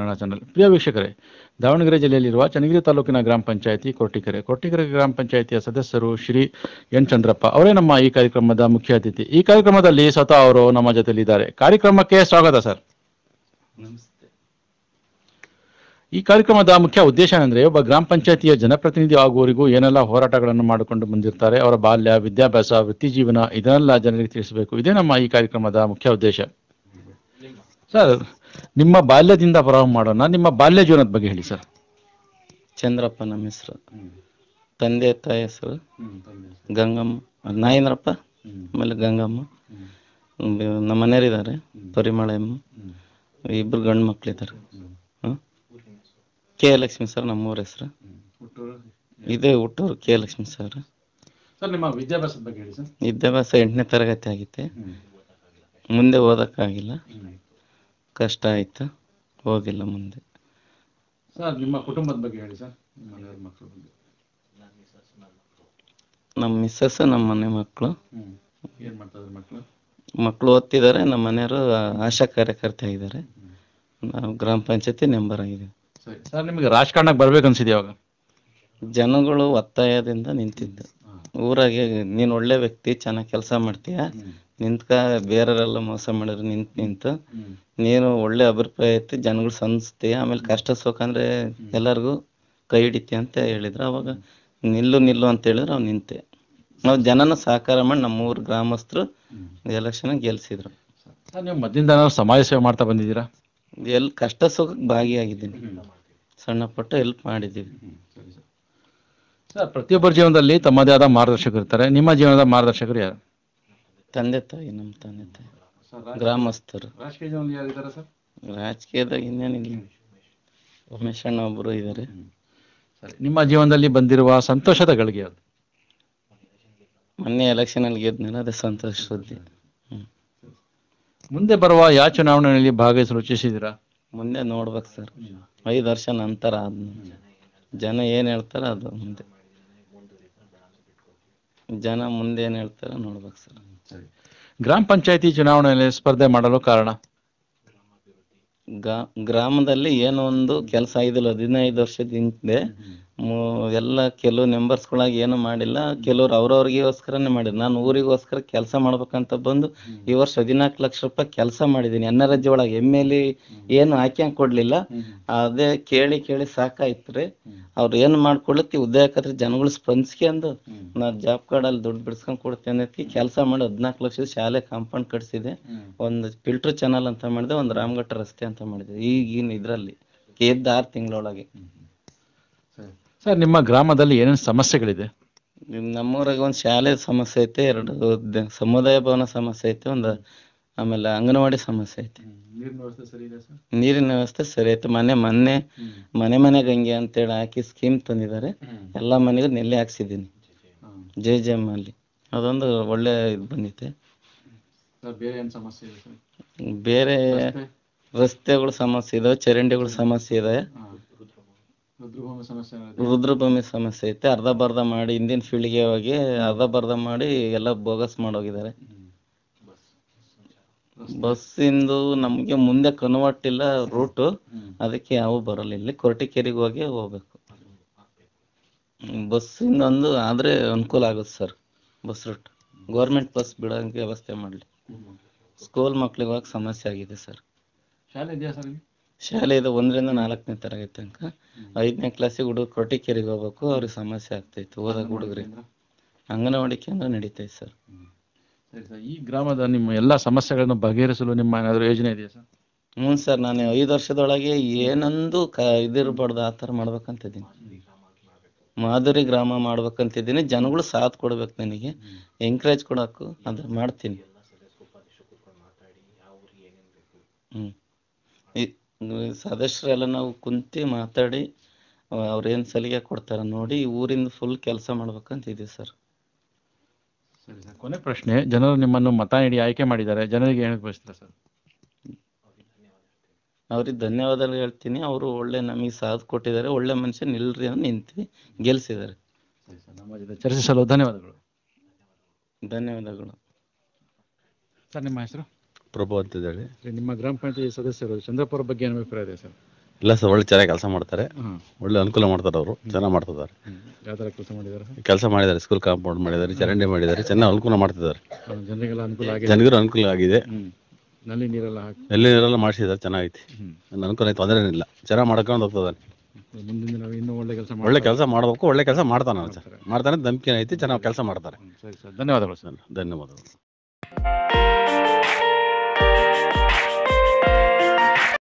Kannada channel. ಪ್ರಿಯ ವೀಕ್ಷಕರೇ, ದಾವಣಗೆರೆ ಜಿಲ್ಲೆಯಲ್ಲಿರುವ ಚನ್ನಗಿರಿ ತಾಲೂಕಿನ ಗ್ರಾಮ ಪಂಚಾಯಿತಿ ಕೊರಟೀಕೆರೆ ಗ್ರಾಮ ಪಂಚಾಯಿತಿಯ ಸದಸ್ಯರು ಶ್ರೀ ಎನ್ ಚಂದ್ರಪ್ಪ ಅವರೇ ನಮ್ಮ ಈ ಕಾರ್ಯಕ್ರಮದ ಮುಖ್ಯ ಅತಿಥಿ. ಈ ಕಾರ್ಯಕ್ರಮದಲ್ಲಿ ಸ್ವತಃ ಅವರು ನಮ್ಮ ಜೊತೆಲಿದ್ದಾರೆ. ಕಾರ್ಯಕ್ರಮಕ್ಕೆ ಸ್ವಾಗತ ಸರ್. ನಮಸ್ತೆ. ಈ ಕಾರ್ಯಕ್ರಮದ ಮುಖ್ಯ ಉದ್ದೇಶ ಏನಂದ್ರೆ, ಒಬ್ಬ ಗ್ರಾಮ ಪಂಚಾಯಿತಿಯ ಜನಪ್ರತಿನಿಧಿ ಆಗುವವರೆಗೂ ಏನೆಲ್ಲ ಹೋರಾಟಗಳನ್ನು ಮಾಡಿಕೊಂಡು ಬಂದಿರ್ತಾರೆ, ಅವರ ಬಾಲ್ಯ, ವಿದ್ಯಾಭ್ಯಾಸ, ವೃತ್ತಿ ಜೀವನ, ಇದನ್ನೆಲ್ಲ ಜನರಿಗೆ ತಿಳಿಸಬೇಕು. ಇದೇ ನಮ್ಮ ಈ ಕಾರ್ಯಕ್ರಮದ ಮುಖ್ಯ ಉದ್ದೇಶ. ಸರ್, ನಿಮ್ಮ ಬಾಲ್ಯದಿಂದ ಪ್ರಾರಂಭ ಮಾಡೋಣ. ನಿಮ್ಮ ಬಾಲ್ಯ ಜೀವನದ ಬಗ್ಗೆ ಹೇಳಿ ಸರ್. ಚಂದ್ರಪ್ಪ ನಮ್ಮ ಹೆಸರು. ತಂದೆ ತಾಯಿ ಹೆಸರು ಗಂಗಮ್ಮ, ನಾಗೇಂದ್ರಪ್ಪ, ಆಮೇಲೆ ಗಂಗಮ್ಮ. ನಮ್ಮ ಮನೆಯವರಿದ್ದಾರೆ, ಪರಿಮಳಮ್ಮ, ಇಬ್ರು ಗಂಡು ಮಕ್ಳಿದ್ದಾರೆ. ಕೆ ಲಕ್ಷ್ಮಿ ಸರ್ ನಮ್ಮೂರ ಹೆಸರು. ಇದೇ ಹುಟ್ಟೂರು ಕೆ ಲಕ್ಷ್ಮಿ ಸರ್. ಸರ್, ನಿಮ್ಮ ವಿದ್ಯಾಭ್ಯಾಸದ ಬಗ್ಗೆ ಹೇಳಿ ಸರ್. ವಿದ್ಯಾಭ್ಯಾಸ 8ನೇ ತರಗತಿ ಆಗಿತ್ತೆ. ಮುಂದೆ ಓದಕ್ಕಾಗಿಲ್ಲ, ಕಷ್ಟ ಆಯ್ತು, ಹೋಗಿಲ್ಲ ಮುಂದೆ. ಸರ್, ನಿಮ್ಮ ಕುಟುಂಬದ ಬಗ್ಗೆ ಹೇಳಿ ಸರ್. ಮಕ್ಕಳ ಬಗ್ಗೆ. ನಮ್ಮ ಮಿಸ್ಸಸ್, ನಮ್ಮ ಮನೆ ಮಕ್ಕಳು. ಏನ್ ಮಾಡ್ತಾ ಇದ್ದಾರೆ ಮಕ್ಕಳು? ಮಕ್ಕಳು ಓದ್ತಿದ್ದಾರೆ. ನಮ್ಮ ಮನೆಯವರು ಆಶಾ ಕಾರ್ಯಕರ್ತೆ ಆಗಿದ್ದಾರೆ. ನಾವು ಗ್ರಾಮ ಪಂಚಾಯತಿ ಮೆಂಬರ್ ಆಗಿದ್ದೀವಿ. ಸರ್, ನಿಮಗೆ ರಾಜಕಾರಣಕ್ಕೆ ಬರ್ಬೇಕು ಅನ್ಸಿದೆ ಯಾವಾಗ? ಜನಗಳು ಒತ್ತಾಯದಿಂದ ನಿಂತಿದ್ದು. ಊರಾಗೆ ನೀನು ಒಳ್ಳೆ ವ್ಯಕ್ತಿ, ಚೆನ್ನಾಗಿ ಕೆಲಸ ಮಾಡ್ತೀಯ, ನಿಂತ್ಕ, ಬೇರೆಯವರೆಲ್ಲ ಮೋಸ ಮಾಡಿದ್ರು ನಿಂತು ನೀನು ಒಳ್ಳೆ ಅಭಿಪ್ರಾಯ ಐತಿ, ಜನಗಳು ಸಂಸ್ತೀಯ, ಆಮೇಲೆ ಕಷ್ಟ ಸುಖ ಅಂದ್ರೆ ಎಲ್ಲರಿಗೂ ಕೈ ಹಿಡಿತೀಯ ಅಂತ ಹೇಳಿದ್ರು. ಅವಾಗ ನಿಲ್ಲು ಅಂತ ಹೇಳಿದ್ರು. ಅವ್ನು ನಿಂತೆ. ನಾವು ಜನನ ಸಹಕಾರ ಮಾಡಿ ನಮ್ಮೂರು ಗ್ರಾಮಸ್ಥರು ಎಲೆಕ್ಷನ್ ಗೆಲ್ಸಿದ್ರು. ನೀವು ಮೊದಲಿಂದ ಸಮಾಜ ಸೇವೆ ಮಾಡ್ತಾ ಬಂದಿದ್ದೀರಾ? ಎಲ್ಲಿ ಕಷ್ಟ ಸುಖಕ್ಕೆ ಭಾಗಿಯಾಗಿದ್ದೀನಿ, ಸಣ್ಣ ಪುಟ್ಟ ಹೆಲ್ಪ್ ಮಾಡಿದ್ದೀವಿ. ಸರ್, ಪ್ರತಿಯೊಬ್ಬರ ಜೀವನದಲ್ಲಿ ತಮ್ಮದೇ ಆದ ಮಾರ್ಗದರ್ಶಕರು ಇರ್ತಾರೆ. ನಿಮ್ಮ ಜೀವನದ ಮಾರ್ಗದರ್ಶಕರು ಯಾರು? ತಂದೆ ತಾಯಿ, ನಮ್ಮ ತಂದೆ ತಾಯಿ, ಗ್ರಾಮಸ್ಥರು. ರಾಜಕೀಯ ಜೀವನದಲ್ಲಿ ಯಾರಿದ್ದಾರೆ ಸರ್? ರಾಜಕೀಯದಾಗ ಇನ್ನೇನಿಲ್ಲ, ಉಮೇಶ್ ಅಣ್ಣ ಒಬ್ಬರು ಇದ್ದಾರೆ. ಸರಿ, ನಿಮ್ಮ ಜೀವನದಲ್ಲಿ ಬಂದಿರುವ ಸಂತೋಷದ ಗಳಿಗೆ ಯಾವುದು? ಮೊನ್ನೆ ಎಲೆಕ್ಷನ್ ಅಲ್ಲಿ ಗೆದ್ನಲ್ಲ, ಅದೇ ಸಂತೋಷ ಸುದ್ದಿ. ಮುಂದೆ ಬರುವ ಯಾವ ಚುನಾವಣೆಯಲ್ಲಿ ಭಾಗವಹಿಸಲು ಇಚ್ಛಿಸಿದ್ದೀರಾ? ಮುಂದೆ ನೋಡ್ಬೇಕು ಸರ್, 5 ವರ್ಷ ನಂತರ ಜನ ಏನ್ ಹೇಳ್ತಾರ ಅದು ಮುಂದೆ. ಜನ ಮುಂದೆ ಏನ್ ಹೇಳ್ತಾರ ನೋಡ್ಬೇಕು ಸರ್. ಗ್ರಾಮ ಪಂಚಾಯತಿ ಚುನಾವಣೆಯಲ್ಲಿ ಸ್ಪರ್ಧೆ ಮಾಡಲು ಕಾರಣ? ಗ್ರಾಮದಲ್ಲಿ ಏನೋ ಒಂದು ಕೆಲಸ 15 ವರ್ಷದ ಹಿಂದೆ ಎಲ್ಲ ಕೆಲವು ಮೆಂಬರ್ಸ್ಗಳಾಗಿ ಏನು ಮಾಡಿಲ್ಲ, ಕೆಲವ್ರು ಅವ್ರವ್ರಿಗೋಸ್ಕರನೇ ಮಾಡಿದ್ರು. ನಾನು ಊರಿಗೋಸ್ಕರ ಕೆಲಸ ಮಾಡ್ಬೇಕಂತ ಬಂದು ಈ ವರ್ಷ 14 ಲಕ್ಷ ರೂಪಾಯಿ ಕೆಲಸ ಮಾಡಿದ್ದೀನಿ. NRJ ಒಳಗೆ MLA ಏನು ಹಾಕ್ಯಂಗ್ ಕೊಡ್ಲಿಲ್ಲ. ಅದೇ ಕೇಳಿ ಸಾಕಾಯ್ತ್ರಿ. ಅವ್ರು ಏನು ಮಾಡ್ಕೊಳತ್ತಿ ಉದ್ಯೋಗಕ್ಕೆ ಜನಗಳು ಸ್ಪಂದಿಸ್ಕೊಂಡು ನಾ ಜಾಬ್ ಕಾರ್ಡ್ ಅಲ್ಲಿ ದುಡ್ಡು ಬಿಡಿಸ್ಕೊಂಡ್ ಕೊಡ್ತೇನೆ ಕೆಲಸ ಮಾಡಿ 14 ಲಕ್ಷದ ಶಾಲೆ ಕಾಂಪೌಂಡ್ ಕಟ್ಸಿದೆ. ಒಂದು ಫಿಲ್ಟರ್ ಚಾನಲ್ ಅಂತ ಮಾಡಿದೆ, ಒಂದು ರಾಮಘಟ್ಟ ರಸ್ತೆ ಅಂತ ಮಾಡಿದೆ. ಈಗಿನ ಇದ್ರಲ್ಲಿ ಎದ್ದು 6 ತಿಂಗಳೊಳಗೆ. ಸರ್, ನಿಮ್ಮ ಗ್ರಾಮದಲ್ಲಿ ಏನೇನು ಸಮಸ್ಯೆಗಳಿದೆ? ನಮ್ಮೂರಾಗ ಒಂದು ಶಾಲೆ ಸಮಸ್ಯೆ ಐತೆ, 2 ಸಮುದಾಯ ಭವನ ಸಮಸ್ಯೆ ಐತೆ, ಆಮೇಲೆ ಅಂಗನವಾಡಿ ಸಮಸ್ಯೆ ಐತೆ. ನೀರಿನ ವ್ಯವಸ್ಥೆ ಸರಿ ಐತೆ. ಮನೆ ಗಂಗೆ ಅಂತೇಳಿ ಹಾಕಿ ಸ್ಕೀಮ್ ತಂದಿದ್ದಾರೆ. ಎಲ್ಲಾ ಮನೆಗೂ ನೆಲೆ ಹಾಕ್ಸಿದ್ದೀನಿ JJM ಅಲ್ಲಿ. ಅದೊಂದು ಒಳ್ಳೆ ಇದು ಬಂದಿದೆ. ಬೇರೆ ರಸ್ತೆಗಳ ಸಮಸ್ಯೆ ಇದಾವೆ, ಚರಂಡಿಗಳ ಸಮಸ್ಯೆ ಇದೆ, ರುದ್ರಭೂಮಿ ಸಮಸ್ಯೆ ಐತೆ. ಅರ್ಧ ಮಾಡಿ ಹಿಂದಿನ ಫೀಲ್ಡ್ಗೆ ಹೋಗಿ ಅರ್ಧ ಮಾಡಿ ಎಲ್ಲ ಬೋಗಸ್ ಮಾಡೋಗಿದ್ದಾರೆ. ಬಸ್ಸಿಂದು ನಮ್ಗೆ ಮುಂದೆ ಕನ್ವರ್ಟ್ ಇಲ್ಲ ರೂಟ್, ಅದಕ್ಕೆ ಯಾವ ಬರಲ್ಲ. ಇಲ್ಲಿ ಕೊರಟಿಕೆರೆಗೆ ಹೋಗಿ ಹೋಗ್ಬೇಕು. ಬಸ್ಸಿಂದ ಒಂದು ಆದ್ರೆ ಅನುಕೂಲ ಆಗುತ್ತೆ sir. Bus route government bus ಬಿಡೋಂಗೆ ವ್ಯವಸ್ಥೆ ಮಾಡಲಿ. ಸ್ಕೂಲ್ ಮಕ್ಳಿಗೆ ಹೋಗಕ್ಕೆ ಸಮಸ್ಯೆ ಆಗಿದೆ ಸರ್. ಶಾಲೆ ಇದೆಯಾ ಸರ್? ಶಾಲೆ ಇದೆ, 1ರಿಂದ 4ನೇ ತರಗತಿ ತನಕ. 5ನೇ ಕ್ಲಾಸಿಗೆ ಹುಡುಗರು ಕೊರಟಿಕೆರೆಗೆ ಹೋಗ್ಬೇಕು, ಅವ್ರಿಗೆ ಸಮಸ್ಯೆ ಆಗ್ತೈತೆ ಓದಕ್ಕೆ. ಹುಡುಗರಿಗೆ ಅಂಗನವಾಡಿ ಕೇಂದ್ರ ನಡೀತೈತೆ ಸರ್. ಸರಿ ಸರ್, ಈ ಗ್ರಾಮದ ನಿಮ್ಮ ಎಲ್ಲ ಸಮಸ್ಯೆಗಳನ್ನು ಬಗೆಹರಿಸಲು ನಿಮ್ಮ ಏನಾದರೂ ಯೋಜನೆ ಇದೆಯಾ ಸರ್? ಹ್ಞೂ ಸರ್, ನಾನು 5 ವರ್ಷದೊಳಗೆ ಏನೊಂದು ಇದಿರ್ಬಾರ್ದು ಆ ಥರ ಮಾಡ್ಬೇಕಂತಿದ್ದೀನಿ. ಮಾದರಿ ಗ್ರಾಮ ಮಾಡ್ಬೇಕಂತಿದ್ದೀನಿ. ಜನಗಳು ಸಾಥ್ ಕೊಡ್ಬೇಕು, ನನಗೆ ಎಂಕರೇಜ್ ಕೊಡೋಕು ಅದು ಮಾಡ್ತೀನಿ. ಸದಸ್ಯರೆಲ್ಲ ನಾವು ಕುಂತು ಮಾತಾಡಿ ಅವ್ರೇನು ಸಲಿಗೆ ಕೊಡ್ತಾರ ನೋಡಿ ಊರಿಂದ ಫುಲ್ ಕೆಲಸ ಮಾಡ್ಬೇಕಂತಿದ್ದೀವಿ ಸರ್. ಸರಿ ಸರ್, ಕೊನೆ ಪ್ರಶ್ನೆ. ಜನರು ನಿಮ್ಮನ್ನು ಮತ ನೀಡಿ ಆಯ್ಕೆ ಮಾಡಿದ್ದಾರೆ, ಜನರಿಗೆ ಏನು ಬಯಸ್ತೀರಾ ಸರ್? ಅವ್ರಿಗೆ ಧನ್ಯವಾದಗಳು ಹೇಳ್ತೀನಿ. ಅವರು ಒಳ್ಳೆ ನಮಗೆ ಸಾಥ್ ಕೊಟ್ಟಿದ್ದಾರೆ, ಒಳ್ಳೆ ಮನುಷ್ಯ ನಿಲ್ರಿ ಅಂತ ನಿಂತು ಗೆಲ್ಸಿದ್ದಾರೆ. ಸರಿ ಸರ್, ನಮ್ಮ ಜೊತೆ ಚರ್ಚಿಸಲು ಧನ್ಯವಾದಗಳು. ಧನ್ಯವಾದಗಳು ಸರ್, ನಿಮ್ಮ ಹೆಸರು? ಪ್ರಭು ಅಂತ ಹೇಳಿ. ನಿಮ್ಮ ಗ್ರಾಮ ಪಂಚಾಯತಿ ಸದಸ್ಯರು ಚಂದ್ರಪ್ಪ ಅವ್ರ ಬಗ್ಗೆ ಏನು ಅಭಿಪ್ರಾಯ ಇದೆ ಸರ್? ಇಲ್ಲ ಸರ್, ಒಳ್ಳೆ ಚೆನ್ನಾಗಿ ಕೆಲಸ ಮಾಡ್ತಾರೆ, ಹಾಂ. ಒಳ್ಳೆ ಅನುಕೂಲ ಮಾಡ್ತಾರೆ, ಅವರು ಚೆನ್ನಾಗಿ ಮಾಡ್ತಿದ್ದಾರೆ. ಯಾವ ಥರ ಕೆಲಸ ಮಾಡಿದ್ದಾರೆ? ಕೆಲಸ ಮಾಡಿದ್ದಾರೆ, ಸ್ಕೂಲ್ ಕಾಂಪೌಂಡ್ ಮಾಡಿದ್ದಾರೆ, ಚರಂಡಿ ಮಾಡಿದ್ದಾರೆ, ಚೆನ್ನಾಗಿ ಅನುಕೂಲ ಮಾಡ್ತಿದ್ದಾರೆ. ಜನರಿಗೆಲ್ಲ ಅನುಕೂಲ ಆಗಿದೆ. ಜನರಿಗೂ ಅನುಕೂಲ ಆಗಿದೆ. ನಲ್ಲಿ ನೀರೆಲ್ಲ ಹಾಕಿ ಎಲ್ಲಿ ನೀರೆಲ್ಲ ಮಾಡಿಸಿದ್ದಾರೆ, ಚೆನ್ನಾಗೈತಿ, ಅನುಕೂಲ ಐತೆ, ತೊಂದರೆ ಇಲ್ಲ, ಚೆನ್ನಾಗಿ ಮಾಡ್ಕೊಂಡು ಹೋಗ್ತದಾನೆ. ಮುಂದಿನ ದಿನ ಇನ್ನೂ ಒಳ್ಳೆ ಕೆಲಸ ಒಳ್ಳೆ ಕೆಲಸ ಮಾಡಬೇಕು, ಒಳ್ಳೆ ಕೆಲಸ ಮಾಡ್ತಾನೆ ಸರ್, ಮಾಡ್ತಾನೆ, ನಂಬಿಕೆ ಐತಿ, ಚೆನ್ನಾಗಿ ಕೆಲಸ ಮಾಡ್ತಾರೆ. ಸರಿ ಸರ್, ಧನ್ಯವಾದಗಳು ಸರ್. ಧನ್ಯವಾದಗಳು.